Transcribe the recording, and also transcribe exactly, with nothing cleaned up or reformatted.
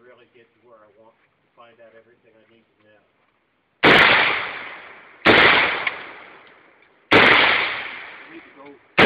really get to where I want to find out everything I need to know. I need to go